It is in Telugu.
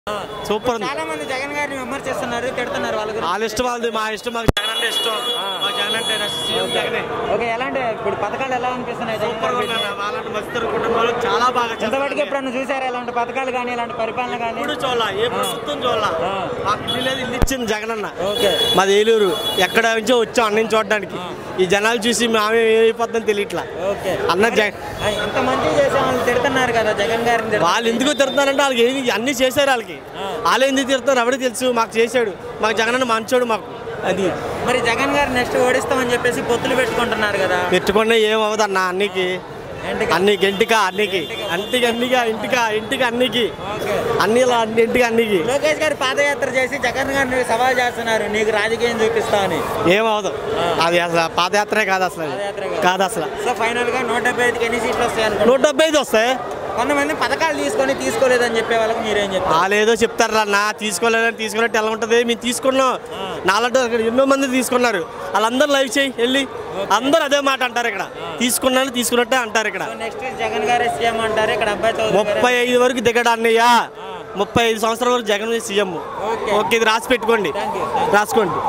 సూపర్. చాలా మంది జగన్ గారిని విమర్శిస్తున్నారు, తిడుతున్నారు. వాళ్ళ ఇష్టం వాళ్ళది, మా ఇష్టం. మాకు జగన్ అంటే ఇష్టం. మా జగన్ అంటే సీఎం జగనే. ఓకే, ఎలాంటి ఇప్పుడు పథకాలు ఎలా అనిపిస్తున్నాయి? సూపర్ గా ఉన్నాయి. వాళ్ళంటి మస్తు కుటుంబాలు చాలా బాగా. ఇంతవరకు ఎప్పుడన్నా చూసారా ఇలాంటి పథకాలు కానీ, ఇలాంటి పరిపాలన కానీ? ఇప్పుడు చూడాల, ఏ ప్రభుత్వం చూడాల. మాకు ఇల్లు లేదు, ఇల్లు ఇచ్చింది జగన్ అన్న. ఓకే, మాది ఏలూరు. ఎక్కడ నుంచో వచ్చాం అన్నీ చూడడానికి. ఈ జనాలు చూసి మామే ఏమైపోతుందని తెలియట్లా. ఓకే అన్న ఇంత మంచి చేసే వాళ్ళు తిడుతున్నారు కదా జగన్ గారిని. వాళ్ళు ఎందుకు తిడుతున్నారంటే వాళ్ళకి ఏమి అన్ని చేశారు. వాళ్ళకి వాళ్ళు ఎందుకు తిడుతున్నారు ఎవరికి తెలుసు. మాకు చేశాడు, మాకు జగన్ అన్న మంచోడు మాకు. అది మరి జగన్ గారు నెక్స్ట్ ఓడిస్తామని చెప్పేసి పొత్తులు పెట్టుకుంటున్నారు కదా. పెట్టుకున్నా ఏమవుతుంది అన్న. అన్నికి అన్నికి ఇంటికా అన్నికి అంటికి అన్నిగా ఇంటికి అన్నికి అన్ని ఇంటికి అన్నికి. లోకేష్ గారు పాదయాత్ర చేసి జగన్ గారిని సవాల్ చేస్తున్నారు, నీకు రాజకీయం చూపిస్తామని. ఏమవుదు, అది అసలు పాదయాత్రే కాదు అసలు. కాదు అసలు. సో ఫైనల్ గా 175కి ఎన్ని సీట్లు వస్తాయి? 175 వస్తాయి. కొంతమంది పథకాలు తీసుకోలేదని చెప్పే వాళ్ళకి మీరేం చెప్తారు? వాళ్ళు ఏదో చెప్తారు అన్న, తీసుకోలేదంటే ఎలా ఉంటుంది. మేము తీసుకున్నాం, నాలంటే అక్కడ ఎన్నో మంది తీసుకున్నారు. వాళ్ళందరూ లైవ్ చేయి వెళ్ళి అందరూ అదే మాట అంటారు. ఇక్కడ తీసుకున్నట్టే అంటారు. ఇక్కడ నెక్స్ట్ జగన్ గారే సీఎం అంటారు. ఇక్కడ అబ్బాయి 35 వరకు దిగడా అన్నయ్య. 35 సంవత్సరాల వరకు జగన్ సీఎం. ఓకే, ఇది రాసి పెట్టుకోండి, రాసుకోండి.